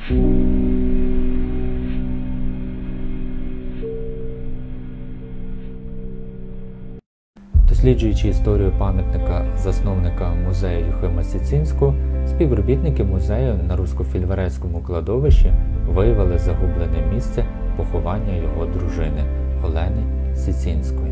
Досліджуючи історію пам'ятника засновника музею Юхима Сіцинського, співробітники музею на Русько-Фільварецькому кладовищі виявили загублене місце поховання його дружини Олени Сіцинської.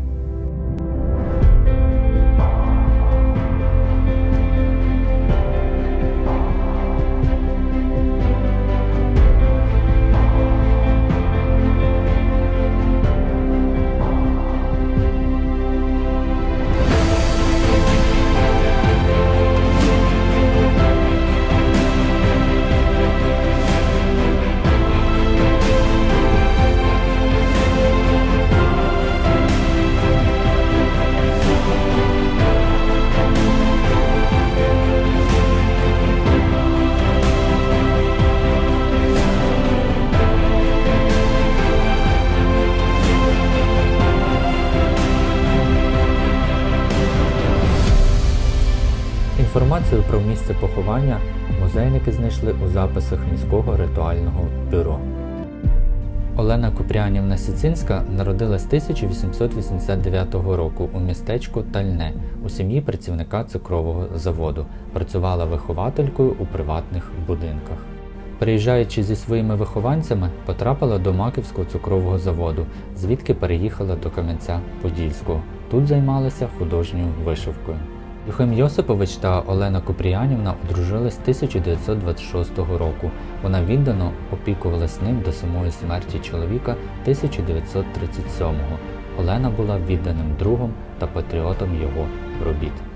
Інформацію про місце поховання музейники знайшли у записах міського ритуального бюро. Олена Купріянівна Сіцинська народилась 1889 року у містечку Тальне у сім'ї працівника цукрового заводу. Працювала вихователькою у приватних будинках. Приїжджаючи зі своїми вихованцями, потрапила до Маківського цукрового заводу, звідки переїхала до Кам'янця-Подільського. Тут займалася художньою вишивкою. Юхим Йосипович та Олена Купріянівна одружились 1926 року. Вона віддано опікувалась ним до самої смерті чоловіка 1937-го. Олена була відданим другом та патріотом його робіт.